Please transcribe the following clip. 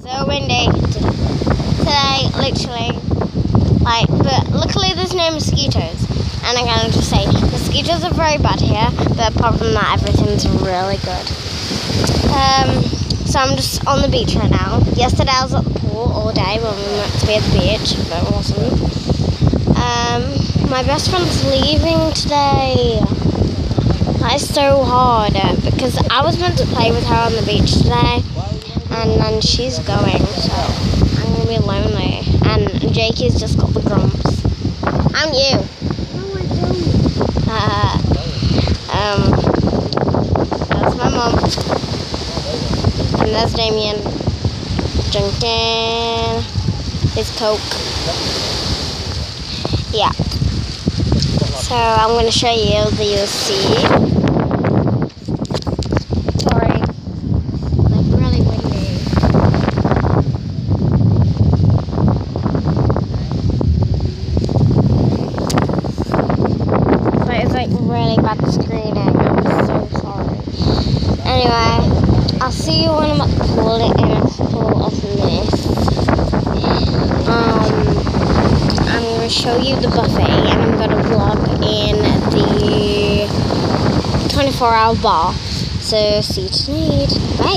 So windy today, literally. But luckily there's no mosquitoes. And I'm gonna just say, mosquitoes are very bad here, but apart from that, everything's really good. So I'm just on the beach right now. Yesterday I was at the pool all day when we went to be at the beach, but it wasn't. My best friend's leaving today. That is so hard because I was meant to play with her on the beach today, and then she's going, so I'm gonna be lonely. And Jakey's just got the grumps. And you. No, I don't. That's my mom. And there's Damien drinking his Coke. Yeah. So I'm going to show you the UC. Sorry. Like really windy. So it's like really bad screening. I'm so sorry. Anyway, I'll see you when I'm at the pool in a couple of minutes. I'm going to show you the buffet and I'm going to vlog in the 24-hour bar. So see you tonight. Bye.